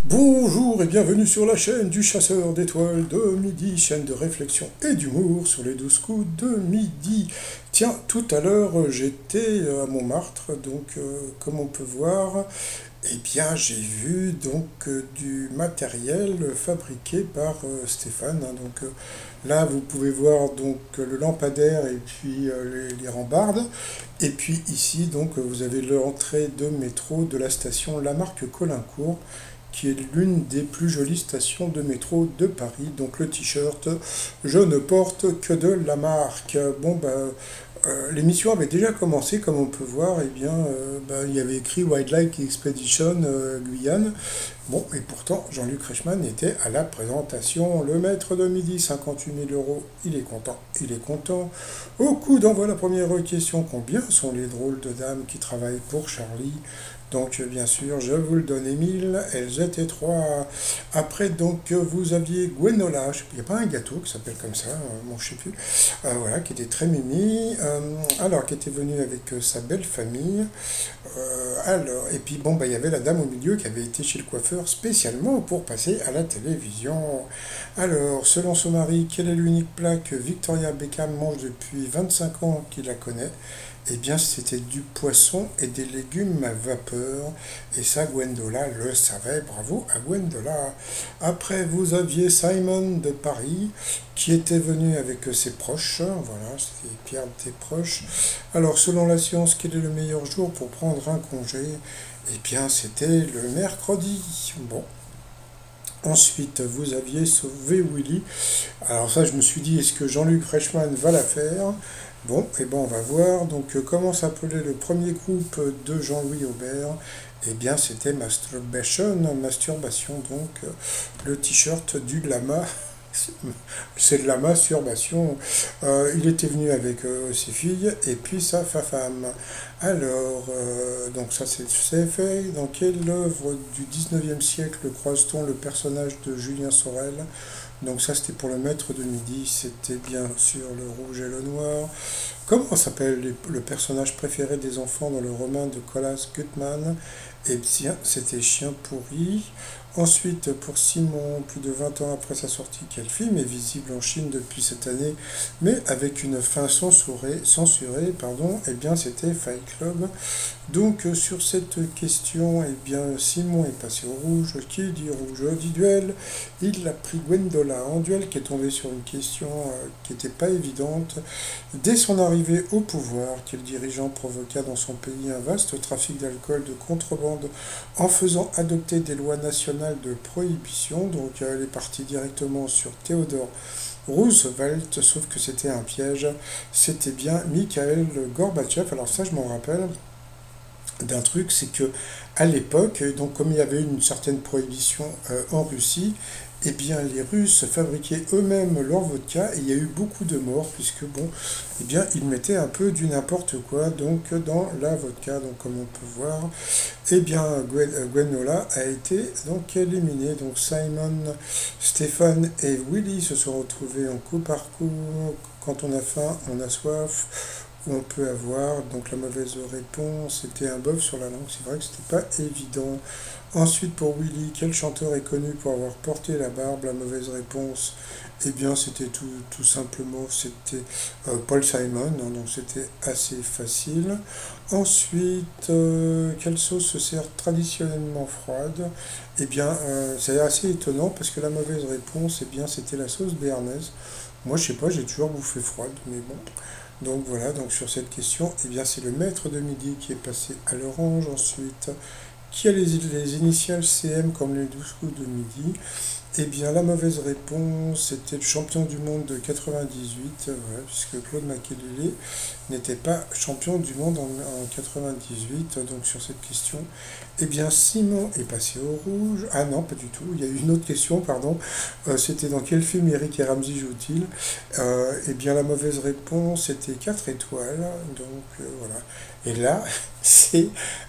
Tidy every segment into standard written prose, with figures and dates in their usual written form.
Bonjour et bienvenue sur la chaîne du chasseur d'étoiles de midi, chaîne de réflexion et d'humour sur les 12 coups de midi. Tiens, tout à l'heure j'étais à Montmartre, donc comme on peut voir, eh bien j'ai vu du matériel fabriqué par Stéphane, hein. Là vous pouvez voir le lampadaire et puis les rambardes. Et puis ici vous avez l'entrée de métro de la station Lamarque-Caulaincourt, qui est l'une des plus jolies stations de métro de Paris. Donc le t-shirt, je ne porte que de la marque. L'émission avait déjà commencé, comme on peut voir, il y avait écrit Wildlife Expedition Guyane. Bon, et pourtant, Jean-Luc Reichmann était à la présentation. Le maître de midi, 58 000 euros, il est content, il est content. Au coup d'envoi, la première question, combien sont les drôles de dames qui travaillent pour Charlie? Donc, bien sûr, je vous le donne, Émile, elles étaient trois. Après, vous aviez Gwenola, il n'y a pas un gâteau qui s'appelle comme ça, bon, je sais plus, voilà, qui était très mimi, qui était venue avec sa belle famille. Et puis il y avait la dame au milieu qui avait été chez le coiffeur spécialement pour passer à la télévision. Alors, selon son mari, quel est l'unique plat que Victoria Beckham mange depuis 25 ans qu'il la connaît? Eh bien, c'était du poisson et des légumes à vapeur. Et ça, Gwendola le savait. Bravo à Gwendola. Après, vous aviez Simon de Paris qui était venu avec ses proches. Voilà, c'était Pierre de tes proches. Alors, selon la science, quel est le meilleur jour pour prendre un congé? Eh bien, c'était le mercredi. Bon. Ensuite, vous aviez sauvé Willy. Alors ça, je me suis dit, est-ce que Jean-Luc Reichmann va la faire? Bon, et ben on va voir. Comment s'appelait le premier groupe de Jean-Louis Aubert? Eh bien, c'était Masturbation, masturbation, le t-shirt du lama. C'est de la masturbation. Il était venu avec ses filles et puis sa femme. Alors, ça c'est fait. Dans quelle œuvre du 19e siècle croise-t-on le personnage de Julien Sorel? Donc ça c'était pour le maître de midi, c'était bien sûr le rouge et le noir. Comment s'appelle le personnage préféré des enfants dans le roman de Colas Gutmann? Eh bien, c'était Chien pourri. Ensuite, pour Simon, plus de 20 ans après sa sortie, quel film est visible en Chine depuis cette année, mais avec une fin censurée, eh bien, c'était Fight Club. Sur cette question, eh bien, Simon est passé au rouge. Qui dit rouge dit duel. Il a pris Gwendola en duel, qui est tombé sur une question qui n'était pas évidente. Dès son arrivée au pouvoir, quel dirigeant provoqua dans son pays un vaste trafic d'alcool de contrebande en faisant adopter des lois nationales de prohibition? Elle est partie directement sur Théodore Roosevelt, sauf que c'était un piège. C'était bien Mikhail Gorbatchev. Alors ça, je m'en rappelle d'un truc, c'est que à l'époque, comme il y avait une certaine prohibition en Russie, eh bien les Russes fabriquaient eux-mêmes leur vodka et il y a eu beaucoup de morts puisque ils mettaient un peu du n'importe quoi dans la vodka. Donc comme on peut voir, eh bien Gwenola a été éliminée. Donc Simon, Stéphane et Willy se sont retrouvés en coup par coup. Quand on a faim, on a soif. Où on peut avoir la mauvaise réponse, c'était un bœuf sur la langue, c'est vrai que c'était pas évident. Ensuite pour Willy, quel chanteur est connu pour avoir porté la barbe? La mauvaise réponse, eh bien c'était tout simplement c'était Paul Simon, hein, donc c'était assez facile. Ensuite, quelle sauce se sert traditionnellement froide? Eh bien c'est assez étonnant parce que la mauvaise réponse, eh bien c'était la sauce béarnaise. Moi je sais pas, j'ai toujours bouffé froide, mais bon. Donc voilà, sur cette question, eh bien c'est le maître de midi qui est passé à l'orange. Ensuite, qui a les initiales CM comme les 12 coups de midi? Eh bien la mauvaise réponse, c'était le champion du monde de 98, puisque Claude Makélélé n'était pas champion du monde en 98. Donc sur cette question, eh bien Simon est passé au rouge. Ah non, pas du tout, il y a eu une autre question, pardon. C'était dans quel film Eric et Ramsey jouent-ils? Eh bien la mauvaise réponse était 4 étoiles. Voilà. Et là, c'est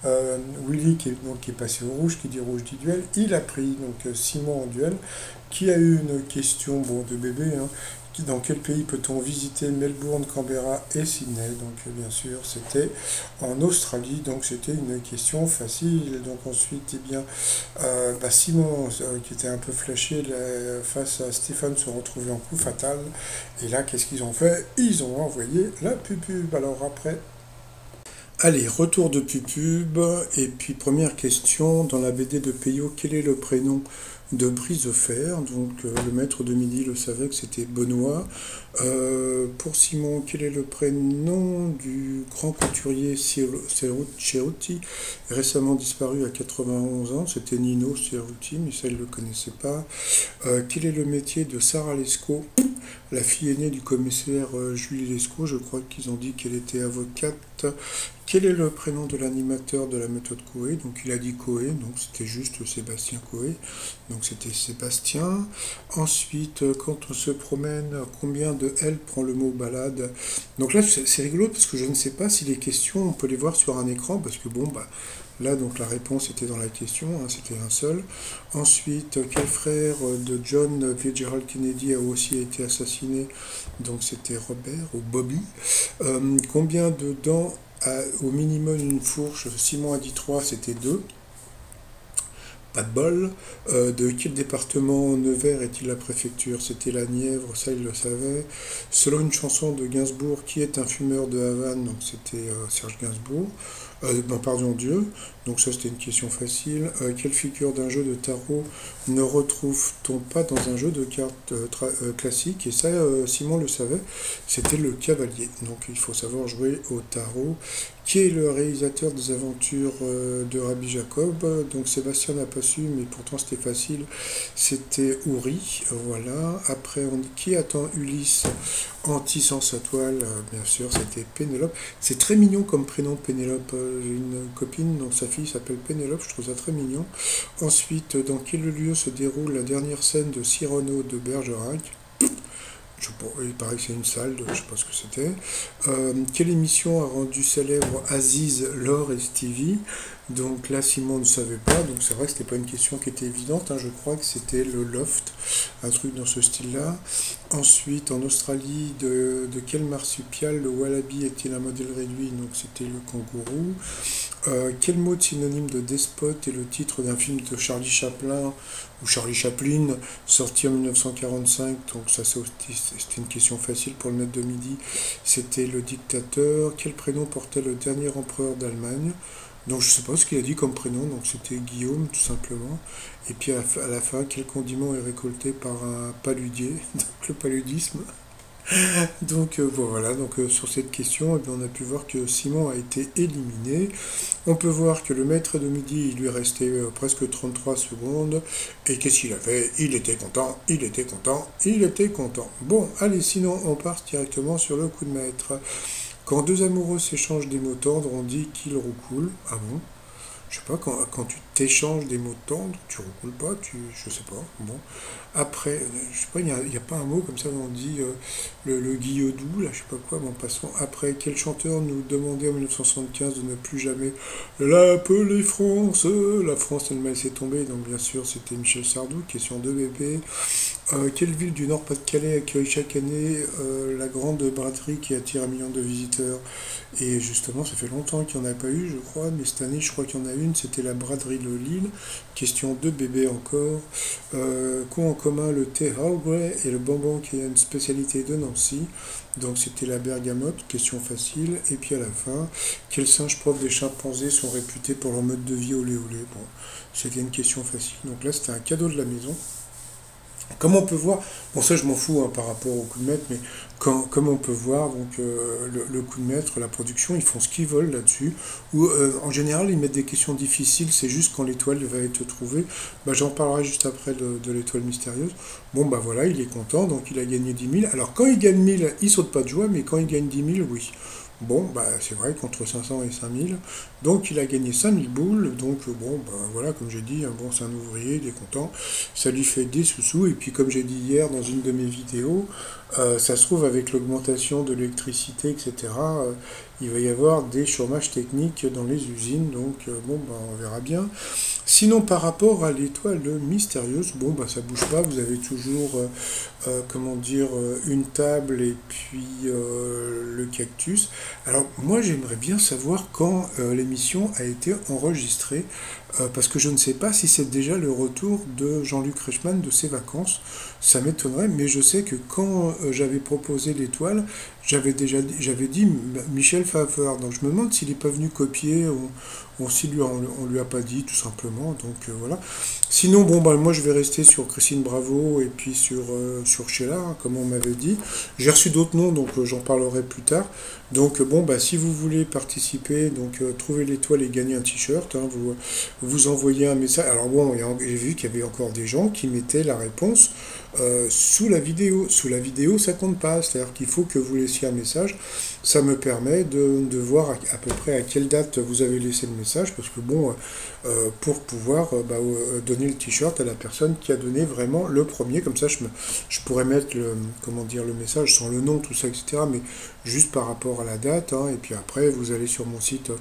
Willy qui est passé au rouge, qui dit rouge dit duel. Il a pris Simon en duel, qui a eu une question de bébé, hein. Dans quel pays peut-on visiter Melbourne, Canberra et Sydney? Donc bien sûr, c'était en Australie, donc c'était une question facile. Donc ensuite, eh bien, Simon, qui était un peu flashé face à Stéphane, se retrouvait en coup fatal. Et là, qu'est-ce qu'ils ont fait? Ils ont envoyé la pupube. Alors après, allez, retour de pupube. Et puis première question, dans la BD de Peyo, quel est le prénom de Brisefer? Donc le maître de midi le savait que c'était Benoît. Pour Simon, quel est le prénom du grand couturier Cerutti, récemment disparu à 91 ans? C'était Nino Cerutti, mais ça il ne le connaissait pas. Quel est le métier de Sarah Lescaut, la fille aînée du commissaire Julie Lescaut? Je crois qu'ils ont dit qu'elle était avocate. Quel est le prénom de l'animateur de la méthode Coué? Donc il a dit Coué, donc c'était juste Sébastien Coué. Donc c'était Sébastien. Ensuite, quand on se promène, combien de L prend le mot balade? Donc là, c'est rigolo parce que je ne sais pas si les questions, on peut les voir sur un écran, parce que bon, bah, là, donc la réponse était dans la question, hein, c'était un seul. Ensuite, quel frère de John Fitzgerald Kennedy a aussi été assassiné? Donc c'était Robert ou Bobby. Combien de dents a au minimum une fourche? Simon a dit 3, c'était 2. Pas de bol. De quel département Nevers est-il la préfecture? C'était la Nièvre, ça il le savait. Selon une chanson de Gainsbourg, qui est un fumeur de Havane? Donc c'était Serge Gainsbourg. Pardon, Dieu. Donc ça c'était une question facile. Quelle figure d'un jeu de tarot ne retrouve-t-on pas dans un jeu de cartes classique? Et ça, Simon le savait, c'était le cavalier. Donc il faut savoir jouer au tarot. Qui est le réalisateur des aventures de Rabbi Jacob? Donc Sébastien n'a pas su, mais pourtant c'était facile. C'était Ouri, voilà. Après, qui attend Ulysse en tissant sa toile? Bien sûr, c'était Pénélope. C'est très mignon comme prénom, Pénélope. J'ai une copine dont sa fille s'appelle Pénélope, je trouve ça très mignon. Ensuite, dans quel lieu se déroule la dernière scène de Cyrano de Bergerac? Il paraît que c'est une salle, je ne sais pas ce que c'était. Quelle émission a rendu célèbre Aziz, Laure et Stevie? Donc là, Simon ne savait pas, donc c'est vrai que c'était pas une question qui était évidente, hein. Je crois que c'était le loft, un truc dans ce style-là. Ensuite, en Australie, de quel marsupial le wallaby est-il un modèle réduit? Donc c'était le kangourou. Quel mot de synonyme de despote est le titre d'un film de Charlie Chaplin ou Charlie Chaplin, sorti en 1945? Donc ça c'était une question facile pour le maître de midi. C'était le dictateur. Quel prénom portait le dernier empereur d'Allemagne? Donc je ne sais pas ce qu'il a dit comme prénom, donc c'était Guillaume tout simplement. Et puis à la fin, quel condiment est récolté par un paludier? Donc le paludisme. Donc bon, voilà, donc sur cette question, eh bien, on a pu voir que Simon a été éliminé. On peut voir que le maître de midi, il lui restait presque 33 secondes. Et qu'est-ce qu'il a fait? Il était content, il était content, il était content. Bon, allez, sinon on part directement sur le coup de maître. Quand deux amoureux s'échangent des mots tendres, on dit qu'ils recoulent. Ah bon? Je sais pas, quand tu t'échanges des mots tendres, tu recoules pas, je sais pas, bon. Après, je sais pas, il y a pas un mot comme ça où on dit le guilledou, là, je sais pas quoi, bon, passons. Après, quel chanteur nous demandait en 1975 de ne plus jamais l'appeler France? La France, elle m'a laissé tomber, donc bien sûr, c'était Michel Sardou, question de bébé. Quelle ville du Nord-Pas-de-Calais accueille chaque année la grande braderie qui attire 1 million de visiteurs? Et justement, ça fait longtemps qu'il n'y en a pas eu, je crois, mais cette année, je crois qu'il y en a une, c'était la braderie de Lille. Question de bébé encore. Qu'ont en commun le thé Earl Grey et le bonbon qui est une spécialité de Nancy? Donc c'était la bergamote, question facile. Et puis à la fin, quels singes profs des chimpanzés sont réputés pour leur mode de vie olé olé? Bon, c'était une question facile. Donc là, c'était un cadeau de la maison. Comme on peut voir, bon ça je m'en fous hein, par rapport au coup de maître, mais comme on peut voir, donc le coup de maître, la production, ils font ce qu'ils veulent là-dessus. Ou en général, ils mettent des questions difficiles, c'est juste quand l'étoile va être trouvée. Bah, j'en parlerai juste après de l'étoile mystérieuse. Bon bah voilà, il est content, donc il a gagné 10 000. Alors quand il gagne 1000, il saute pas de joie, mais quand il gagne 10 000, oui. Bon, bah c'est vrai, contre 500 et 5000. Donc il a gagné 5000 boules. Donc bon, bah voilà, comme j'ai dit, hein, bon, c'est un ouvrier, il est content. Ça lui fait des sous-sous. Et puis comme j'ai dit hier dans une de mes vidéos, ça se trouve avec l'augmentation de l'électricité, etc., il va y avoir des chômages techniques dans les usines, donc bon, bah, on verra bien. Sinon, par rapport à l'étoile mystérieuse, bon, bah, ça bouge pas, vous avez toujours, comment dire, une table et puis le cactus. Alors, moi, j'aimerais bien savoir quand l'émission a été enregistrée, parce que je ne sais pas si c'est déjà le retour de Jean-Luc Reichmann de ses vacances. Ça m'étonnerait, mais je sais que quand j'avais proposé l'étoile, j'avais dit Michel Pfeiffer. Donc je me demande s'il n'est pas venu copier ou s'il lui, on lui a pas dit tout simplement. Donc voilà. Sinon, bon, bah, moi je vais rester sur Christine Bravo et puis sur Sheila, hein, comme on m'avait dit. J'ai reçu d'autres noms, donc j'en parlerai plus tard. Donc bon, bah, si vous voulez participer, donc trouver l'étoile et gagner un t-shirt, hein, vous envoyez un message. Alors bon, j'ai vu qu'il y avait encore des gens qui mettaient la réponse sous la vidéo. Sous la vidéo, ça compte pas. C'est-à-dire qu'il faut que vous laissiez un message. Ça me permet de voir à peu près à quelle date vous avez laissé le message, parce que bon, pour pouvoir donner le t-shirt à la personne qui a donné vraiment le premier, comme ça je pourrais mettre comment dire, le message sans le nom, tout ça, etc., mais juste par rapport à la date, hein, et puis après vous allez sur mon site,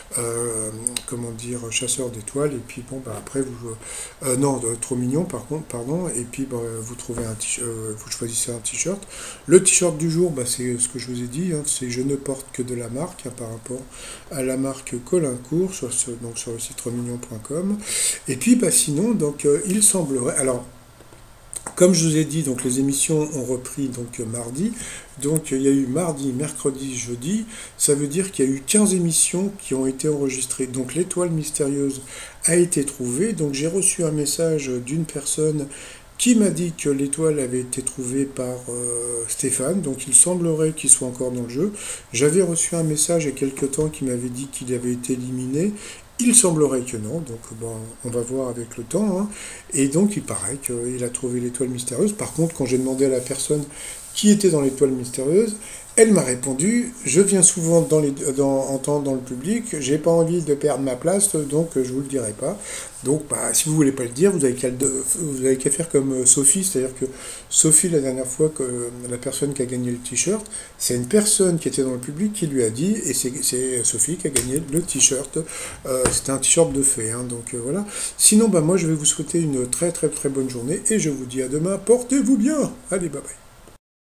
comment dire, chasseur d'étoiles, et puis bon, bah, après non, trop mignon par contre, pardon, et puis bah, vous trouvez vous choisissez un t-shirt. Le t-shirt du jour, bah, c'est ce que je vous ai dit, hein, c'est je ne porte que de la marque, hein, par rapport à la marque Colincourt, donc sur le site remignon.com. Et puis bah, sinon, donc il semblerait, alors comme je vous ai dit, donc les émissions ont repris donc mardi. Donc il y a eu mardi, mercredi, jeudi. Ça veut dire qu'il y a eu 15 émissions qui ont été enregistrées. Donc l'étoile mystérieuse a été trouvée. Donc j'ai reçu un message d'une personne qui m'a dit que l'étoile avait été trouvée par Stéphane. Donc il semblerait qu'il soit encore dans le jeu. J'avais reçu un message il y a quelque temps qui m'avait dit qu'il avait été éliminé. Il semblerait que non, donc bon, on va voir avec le temps, hein. Et donc il paraît qu'il a trouvé l'étoile mystérieuse. Par contre, quand j'ai demandé à la personne qui était dans l'étoile mystérieuse, elle m'a répondu, je viens souvent entendre dans le public, j'ai pas envie de perdre ma place, donc je vous le dirai pas. Donc bah, si vous voulez pas le dire, vous avez qu'à faire comme Sophie, c'est-à-dire que Sophie, la dernière fois, que la personne qui a gagné le t-shirt, c'est une personne qui était dans le public qui lui a dit, et c'est Sophie qui a gagné le t-shirt. C'était un t-shirt de fée, hein, donc voilà. Sinon, bah, moi je vais vous souhaiter une très très très bonne journée, et je vous dis à demain, portez-vous bien. Allez, bye bye.